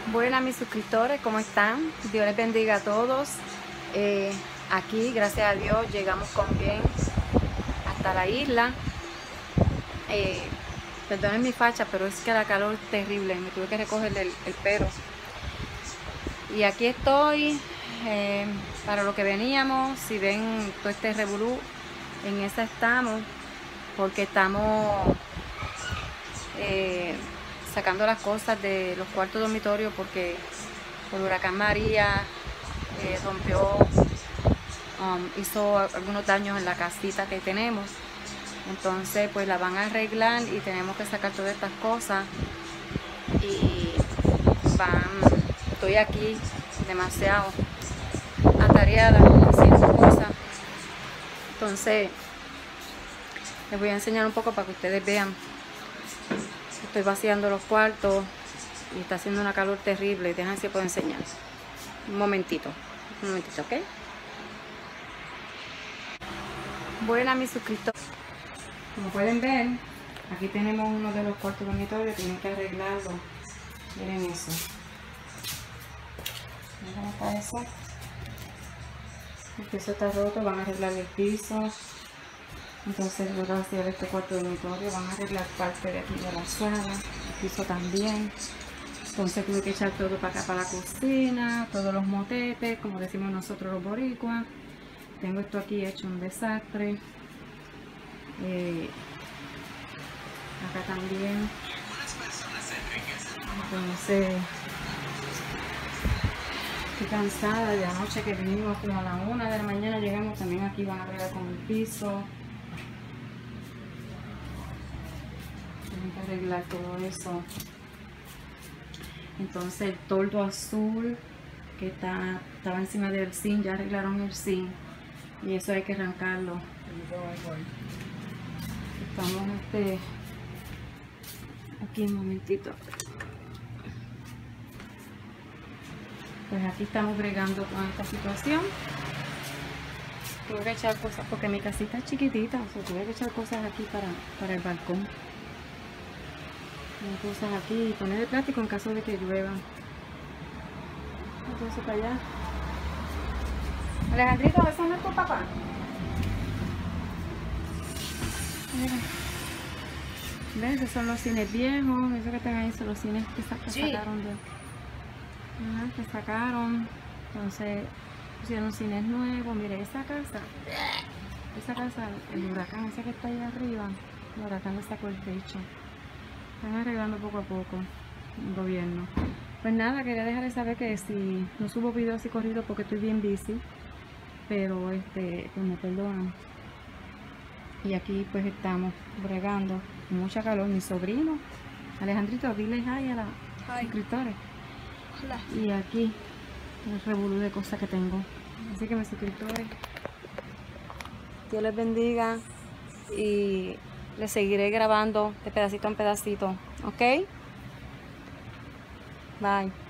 Buenas mis suscriptores, ¿cómo están? Dios les bendiga a todos. Aquí, gracias a Dios, llegamos con bien hasta la isla. Perdonen mi facha, pero es que la calor es terrible. Me tuve que recoger el pelo. Y aquí estoy para lo que veníamos. Si ven todo este revolú, en esa estamos, porque estamos sacando las cosas de los cuartos dormitorios porque el huracán María rompió, hizo algunos daños en la casita que tenemos. Entonces pues la van a arreglar y tenemos que sacar todas estas cosas y estoy aquí demasiado atareada haciendo cosas. Entonces les voy a enseñar un poco para que ustedes vean. Estoy vaciando los cuartos y está haciendo una calor terrible. Déjenme si puedo enseñar. Un momentito, ¿ok? Buenas mis suscriptores. Como pueden ver, aquí tenemos uno de los cuartos dormitorios, tienen que arreglarlo. Miren eso. Miren cómo está eso. El piso está roto, van a arreglar el piso. Entonces voy a vaciar este cuarto dormitorio, van a arreglar parte de aquí de la sala, el piso también. Entonces tuve que echar todo para acá, para la cocina, todos los motetes, como decimos nosotros los boricuas. Tengo esto aquí hecho un desastre. Acá también. Entonces estoy cansada de anoche que vinimos como a la 1 de la mañana, llegamos también aquí, van a arreglar con el piso. Tienen que arreglar todo eso. Entonces el toldo azul que estaba encima del zinc, ya arreglaron el zinc y eso hay que arrancarlo. Estamos aquí un momentito. Pues aquí estamos bregando con esta situación. Tuve que echar cosas porque mi casita es chiquitita, o sea, tuve que echar cosas aquí para el balcón. Cosas aquí y poner el plástico en caso de que llueva. Entonces para allá. Alejandrito, ¿eso no es tu papá? Mira. ¿Ves? Esos son los cines viejos. Esos que están ahí son los cines que sacaron de... que sacaron. Entonces pusieron cines nuevos. Mire, esa casa, el huracán ese que está ahí arriba, el huracán le sacó el techo. Están arreglando poco a poco el gobierno. Pues nada, quería dejarles saber que si no subo videos y corridos porque estoy bien busy, pero pues me perdonan. Y aquí pues estamos bregando con mucha calor. Mi sobrino Alejandrito, dile hi a los suscriptores. Hola. Y aquí el revolú de cosas que tengo. Así que mis suscriptores, Dios les bendiga y les seguiré grabando de pedacito en pedacito, ¿ok? Bye.